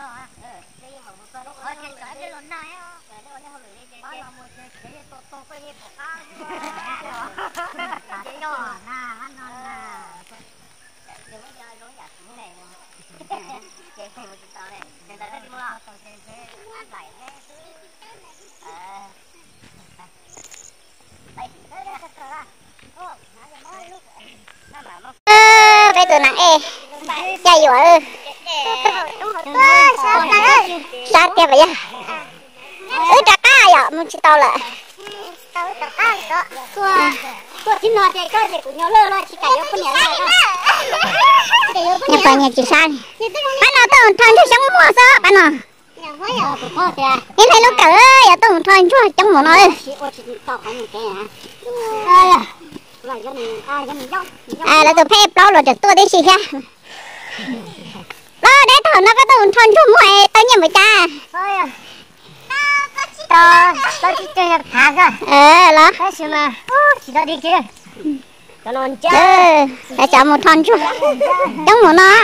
bây giờ nặng ê chạy rồi sao kia vậy trả cá vậy muốn chỉ tao lại cô chỉ nói cái gì cũng nhớ lơ chỉ cái yếu con nhớ nhà phải nhà chị san bạn nào tôi thằng cho sống mua sao bạn nào nhìn thấy lúc cỡ ya tôi thằng cho chống một nói là tôi phép đó rồi tôi đi xì ha đó đấy thằng nó có tôi thằng cho mua tôi nhìn với cha tôi chỉ chơi thả cơ đó cái gì mà chỉ đó đi kia cho nó chơi để chọn một thằng chút giống một nó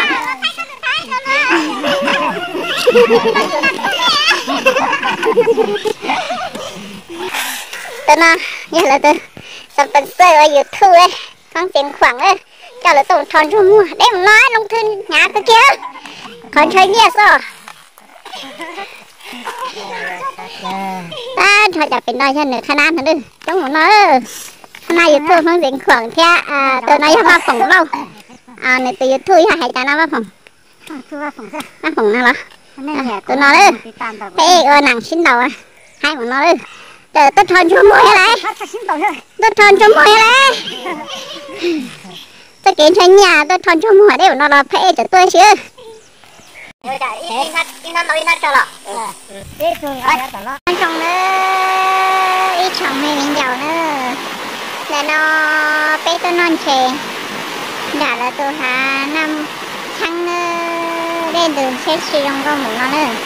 tôi nó như là tôi sắp tới chơi ở YouTube ấy không tiền khoảng ấy cho là tôi thằng chút mua để mà nói nông thôn nhà tôi kia còn chơi nhẹ sao ta thôiจะเป็นได้แค่หนึ่งขนาดนั้นดิจังหวะนั้นนายยูทูบมันเป็นขวางแค่ตัวนายมาฝั่งเราในตัวยูทูบให้จานามาฝั่งมาฝั่งนั่นเหรอตัวน้อยเลยเฮ้หนังชิ้นเดียวให้ของน้อยเลยแต่ตัวทอนชั่วโมงอะไรตัวทอนชั่วโมงอะไรตัวเก่งใช้ยาตัวทอนชั่วโมงเดี๋ยวเราเพ่จะตัวเชื่อít cho lọ ít trong nữa ít trong mấy miếng dầu nữa để nó bé tôi non chè đã là tôi hà năm tháng nữa lên đường xét xì trong con một nó nữa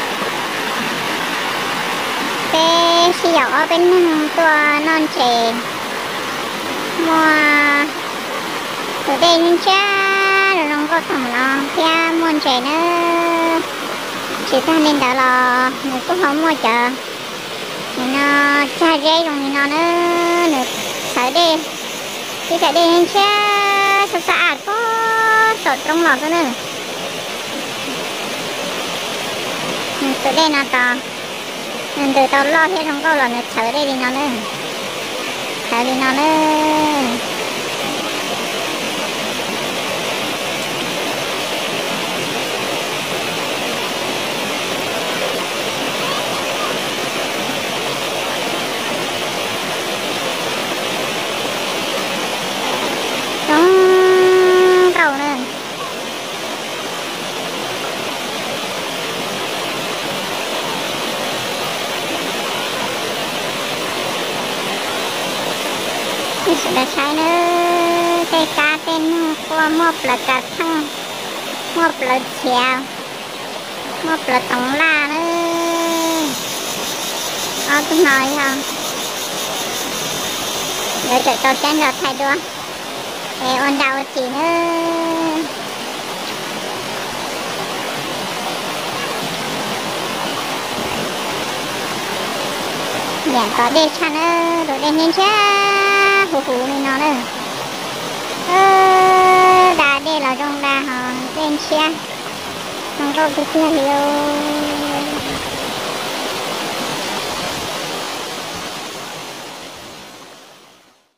bé xì dầu ở bên tôi non chè mua từ đây cha rồi nó có thằng nó kia muôn chè nữa chị ta nên đỡ lò người cũng không mua chợ người nó cha dây rồi người nó nữa sợ đi chị sợ đi hen cha sạch sạch có sọt trong lò cái nữa từ đây nó to nên từ tao lo thế không có lò nữa sợ đi nó nữa sợ đi nó nữa đã sai nữa cây cá tên qua một là cá thăng một là chèo một là tổng la nữa tôi nói không để chạy tàu trên rồi thay đua để ôn đầu chỉ nữa dạ có đi chăn nữa rồi đến nhìn chứ hù này nó nữa đã đây là trong đà hòn bên xe không có cái kia hiểu